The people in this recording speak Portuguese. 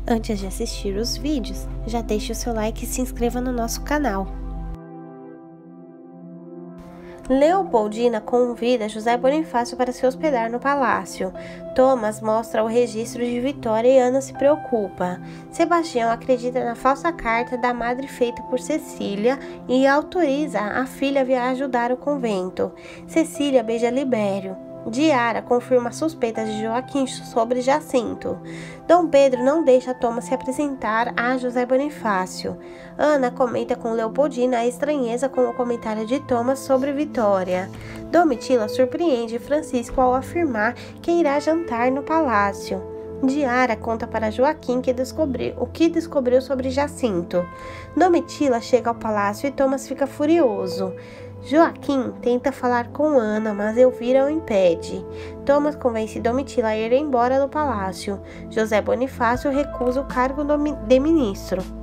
Antes de assistir os vídeos, já deixe o seu like e se inscreva no nosso canal. Leopoldina convida José Bonifácio para se hospedar no palácio. Thomas mostra o registro de Vitória e Ana se preocupa. Sebastião acredita na falsa carta da madre feita por Cecília e autoriza a filha a vir ajudar o convento. Cecília beija Libério. Diara confirma suspeitas de Joaquim sobre Jacinto. Dom Pedro não deixa Thomas se apresentar a José Bonifácio. Ana comenta com Leopoldina a estranheza com o comentário de Thomas sobre Vitória. Domitila surpreende Francisco ao afirmar que irá jantar no palácio. Diara conta para Joaquim o que descobriu sobre Jacinto. Domitila chega ao palácio e Thomas fica furioso. Joaquim tenta falar com Ana, mas Elvira o impede. Thomas convence Domitila a ir embora do palácio. José Bonifácio recusa o cargo de ministro.